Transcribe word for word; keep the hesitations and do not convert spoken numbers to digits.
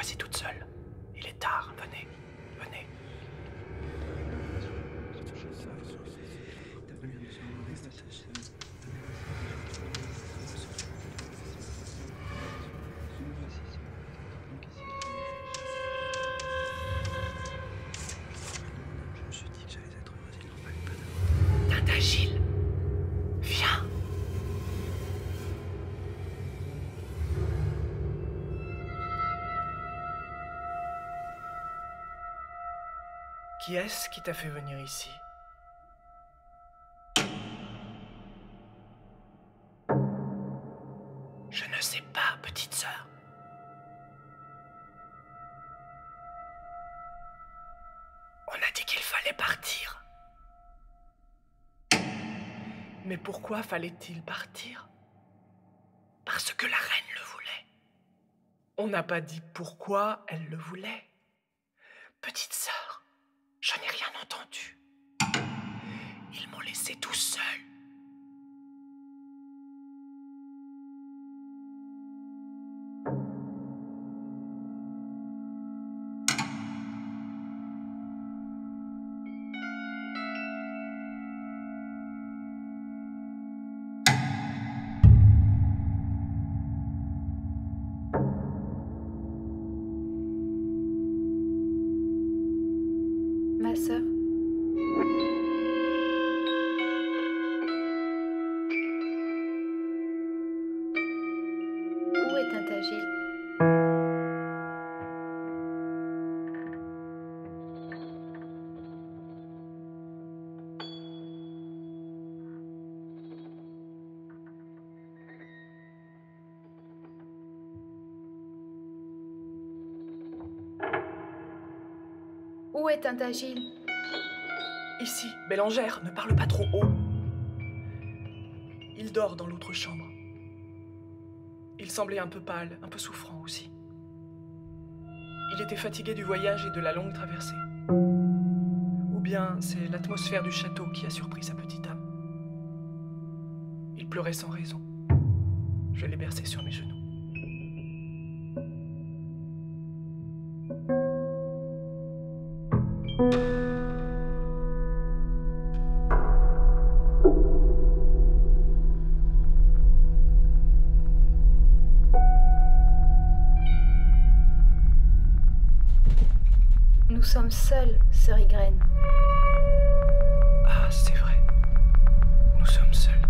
voici toute seule. Il est tard, venez, venez. Tintagile, viens. Qui est-ce qui t'a fait venir ici? Je ne sais pas, petite sœur. On a dit qu'il fallait partir. Mais pourquoi fallait-il partir? Parce que la reine le voulait. On n'a pas dit pourquoi elle le voulait. Petite sœur, je n'ai rien entendu. Ils m'ont laissé tout seul. Ma sœur. Où est Tintagile? Où est Tintagile? Ici, Bélangère, ne parle pas trop haut. Il dort dans l'autre chambre. Il semblait un peu pâle, un peu souffrant aussi. Il était fatigué du voyage et de la longue traversée. Ou bien c'est l'atmosphère du château qui a surpris sa petite âme. Il pleurait sans raison. Je l'ai bercé sur mes genoux. Nous sommes seuls, sœur Ygraine. Ah, c'est vrai. Nous sommes seuls.